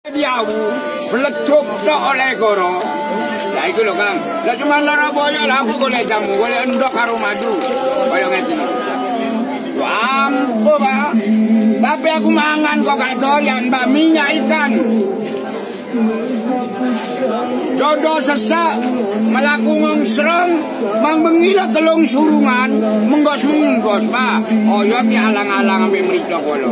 Diawu meletup tok oleh goro. Lah iku lho Kang. Lah cuma lara boyo lah aku golek jamu, golek endok karo madu. Kaya ngene. Ampuh, Pak. Tapi aku mangan kok gak doyan, Mbak, minyak ikan. Jodoh sesak melaku ngongsrong mang bengilah telung surungan menggos-menggos Pak. Oh ya ki alang-alang ampe mriko kula.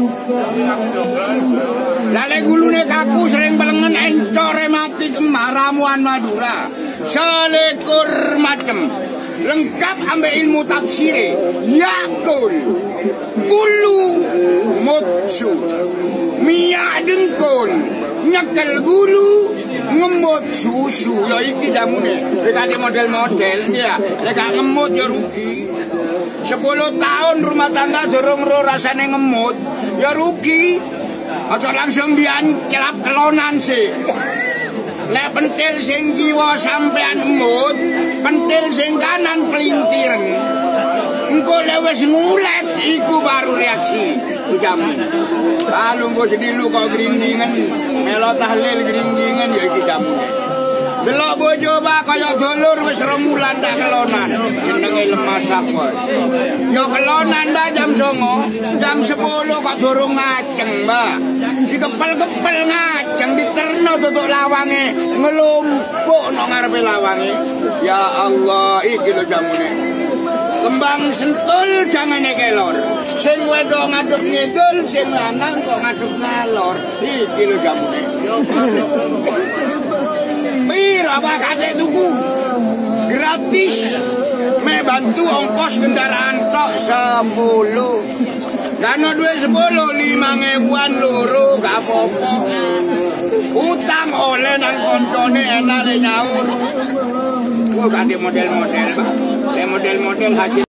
Lale gulune kaku sering belengen encore mati kemah ramuan Madura. Selekur macem lengkap ambek ilmu tafsire. Yakul kulu mutsu minyak dengkul nyekel gulu ngemut susu ya iki jamune dekane model-model ya lek gak ngemut ya rugi 10 tahun rumah tangga durung ro rasane ngemut ya rugi aja langsung dianclap kelonan sih lek pentil sing kiwa sampean emut pentil sing kanan pelintir engko lek wis ngulet iku baru reaksi jamu. Kalau engko sedilu kok gringgingan melo tahlil gringgingan ya iki jamu. Delok bojo ba kaya dulur wis remulan dak kelonan jenenge lemas sapos. Ya kelonan ba jam 09.00 jam 10 kok durung ngaceng Mbak. Dikepel-kepel ngaceng diterno tutuk lawange ngelumpuk nang ngarepe lawange. Ya Allah iki lho jamune. Kembang sentul jangan kelor. Sing wedok ngaduk ngidul, sing lanang kok ngaduk ngalor. Iki lho jamune. Pira apa kate tuku? Gratis. Me bantu ongkos kendaraan tok 10. Dano duit 10 5.000-an loro gak apa-apa. Utang oleh nang koncone enak le nyaur. Kok gak model-model, Pak. Model-model hasil